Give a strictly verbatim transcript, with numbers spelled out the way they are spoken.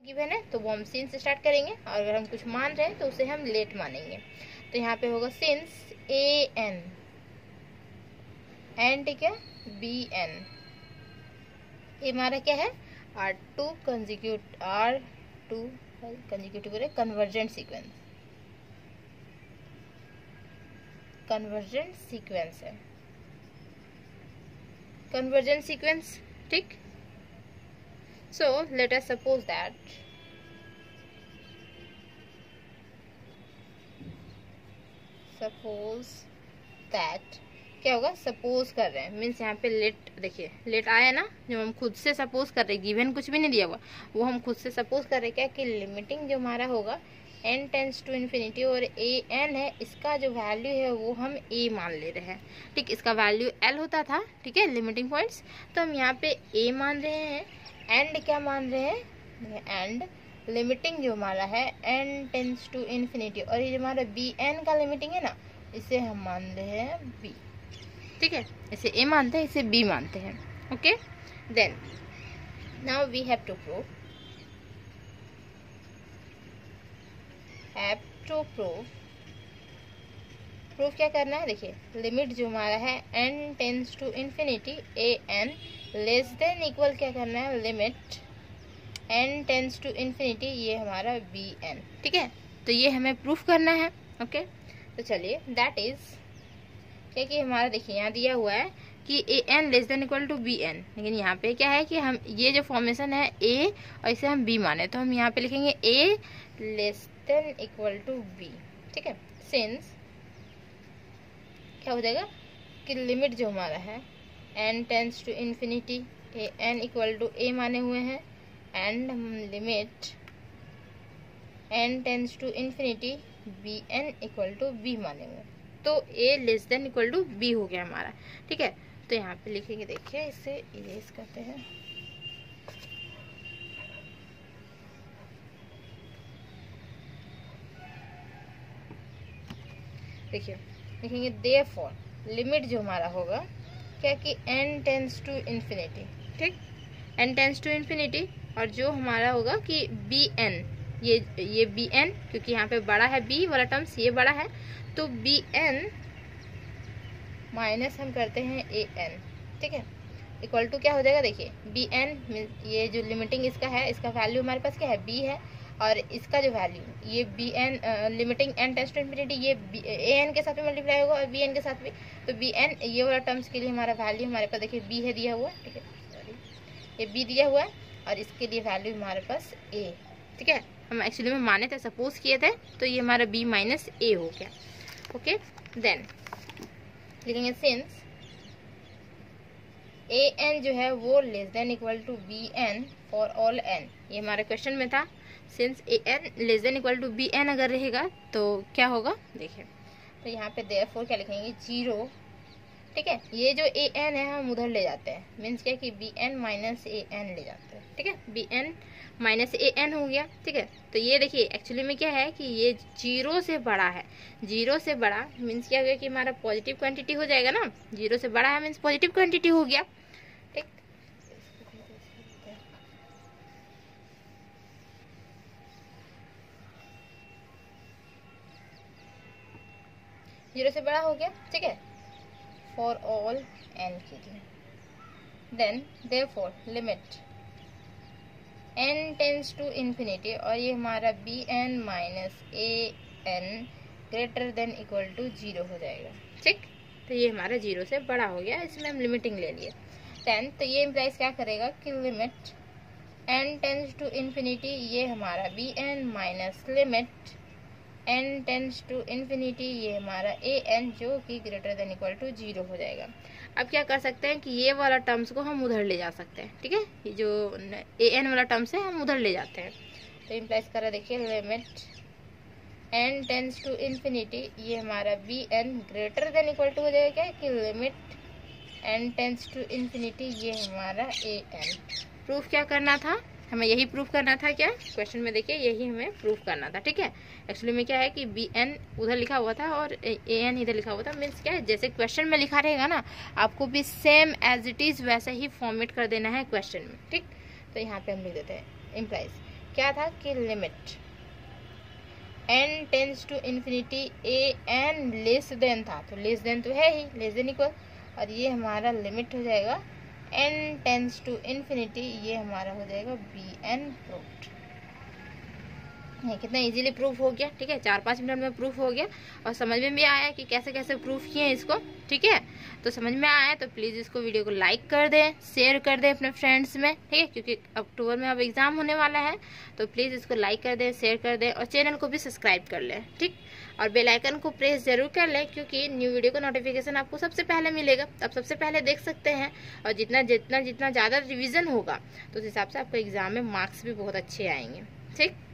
Given है तो वो हम सिंस स्टार्ट करेंगे, और अगर हम कुछ मान रहे हैं तो उसे हम लेट मानेंगे। तो यहाँ पे होगा सिंस ए एन एन, ठीक है, बी एन, ये हमारा क्या है, are two consecutive are two consecutive convergent sequence, convergent sequence है, कन्वर्जेंट सीक्वेंस, ठीक। So let us suppose that suppose that क्या होगा, सपोज कर रहे हैं मीन्स यहाँ पे लेट, देखिए लेट आया ना, जो हम खुद से सपोज कर रहे हैं, गिवन कुछ भी नहीं दिया हुआ, वो हम खुद से सपोज कर रहे हैं क्या कि लिमिटिंग जो हमारा होगा n टेंस टू इन्फिनिटी और ए एन है, इसका जो वैल्यू है वो हम a मान ले रहे हैं, ठीक। इसका वैल्यू l होता था, ठीक है, लिमिटिंग पॉइंट्स, तो हम यहाँ पे a मान रहे हैं, एंड क्या मान रहे हैं, एंड लिमिटिंग जो हमारा है n टेंस टू इन्फिनिटी, और ये जो हमारा बी एन का लिमिटिंग है ना, इसे हम मान रहे हैं b, ठीक है, इसे a मानते हैं, इसे b मानते हैं, okay. Then now we have to prove have to prove proof क्या करना है, देखिए लिमिट जो हमारा है n tends to infinity a n less than equal क्या करना है, limit n tends to infinity, ये हमारा बी एन, ठीक है। तो ये हमें प्रूफ करना है, ओके। तो चलिए दैट इज क्या कि हमारा देखिए यहाँ दिया हुआ है कि a n less than equal to b n, लेकिन यहाँ पे क्या है कि हम ये जो फॉर्मेशन है ए और इसे हम बी माने, तो हम यहाँ पे लिखेंगे a less than equal to b, ठीक है। सिंस क्या हो जाएगा कि लिमिट जो हमारा है n tends to infinity a n equal to a माने हुए हैं, and limit n tends to infinity b n equal to b माने हुए, तो a less than equal to b हो गया हमारा, ठीक है। तो यहाँ पे लिखेंगे, देखिए इसे इरेज करते हैं, देखिए लिखेंगे देयरफॉर लिमिट जो हमारा होगा क्या कि n टेंस टू इन्फिनिटी, ठीक, n टेंस टू इन्फिनिटी, और जो हमारा होगा कि बी एन, ये ये बी एन क्योंकि यहाँ पे बड़ा है b वाला टर्म्स, ये बड़ा है, तो बी एन माइनस हम करते हैं ए एन, ठीक है, इक्वल टू क्या हो जाएगा, देखिए बी एन, ये जो लिमिटिंग इसका है, इसका वैल्यू हमारे पास क्या है b है, और इसका जो वैल्यू ये b n limiting n tends to infinity, ये ए एन के साथ में मल्टीप्लाई होगा और बी एन के साथ भी, तो बी एन ये वाला टर्म्स के लिए हमारा वैल्यू हमारे पास देखिए b है दिया हुआ, ठीक है, सॉरी ये b दिया हुआ है, और इसके लिए वैल्यू हमारे पास a, ठीक है। हम एक्चुअली में माने थे, सपोज किए थे, तो ये हमारा b माइनस ए हो गया, ओके। देन लिखेंगे सिंस ए एन जो है वो less than equal to b n for all n, ये हमारे क्वेश्चन में था, since a n less than equal to b n अगर रहेगा तो क्या होगा, देखिए तो यहाँ पे देयरफॉर क्या लिखेंगे, जीरो, ठीक है, ये जो ए एन है हम उधर ले जाते हैं, मीन्स क्या कि b n minus a n ले जाते हैं, ठीक है, b n minus a n हो गया, ठीक है। तो ये देखिए एक्चुअली में क्या है कि ये जीरो से बड़ा है, जीरो से बड़ा मीन्स क्या हो गया कि हमारा पॉजिटिव क्वांटिटी हो जाएगा ना, जीरो से बड़ा है मीन्स पॉजिटिव क्वांटिटी हो गया, ठीक। जीरो से बड़ा हो गया, ठीक है, फॉर ऑल एन के लिए। Then therefore limit n tends to infinity, और ये हमारा b n minus a n greater than equal to zero हो जाएगा, ठीक। तो ये हमारा जीरो से बड़ा हो गया, इसमें हम लिमिटिंग ले लिए। देन तो ये इम्प्लाइज क्या करेगा कि limit n tends to infinity, ये हमारा b n minus limit n tends to infinity, ये हमारा ए एन जो कि greater than equal to zero हो जाएगा। अब क्या कर सकते हैं कि ये वाला टर्म्स को हम उधर ले जा सकते हैं, ठीक है, ये जो ए एन वाला टर्म्स है हम उधर ले जाते हैं। तो इम्प्लाइज करा देखिए limit n tends to infinity, ये हमारा b n greater than equal to हो जाएगा क्या कि limit n tends to infinity, ये हमारा ए एन। प्रूफ क्या करना था, हमें यही प्रूफ करना था, क्या क्वेश्चन में देखिए यही हमें प्रूफ करना था, ठीक है। एक्चुअली में क्या है कि बी एन उधर लिखा हुआ था और ए एन इधर लिखा हुआ था, मीन्स क्या है जैसे क्वेश्चन में लिखा रहेगा ना, आपको भी सेम एज इट इज वैसे ही फॉर्मेट कर देना है क्वेश्चन में, ठीक। तो यहाँ पे हम लिख देते हैं इम्प्लाइज क्या था कि limit n tends to infinity a n less than था, तो लेस देन तो है ही, लेस देन इक्वल, और ये हमारा लिमिट हो जाएगा n टेंस टू इन्फिनिटी, ये हमारा हो जाएगा बी एन प्रूव्ड। ये कितना इजीली प्रूफ हो गया, ठीक है, चार पाँच मिनट में प्रूफ हो गया और समझ में भी आया कि कैसे कैसे प्रूफ किए हैं इसको, ठीक है। तो समझ में आया तो प्लीज़ इसको वीडियो को लाइक कर दें, शेयर कर दें अपने फ्रेंड्स में, ठीक है, क्योंकि अक्टूबर में अब एग्जाम होने वाला है, तो प्लीज़ इसको लाइक कर दें, शेयर कर दें और चैनल को भी सब्सक्राइब कर लें, ठीक, और बेल आइकन को प्रेस जरूर कर लें, क्योंकि न्यू वीडियो का नोटिफिकेशन आपको सबसे पहले मिलेगा, आप सबसे पहले देख सकते हैं। और जितना जितना जितना ज़्यादा रिविजन होगा तो उस हिसाब से आपको एग्जाम में मार्क्स भी बहुत अच्छे आएंगे, ठीक।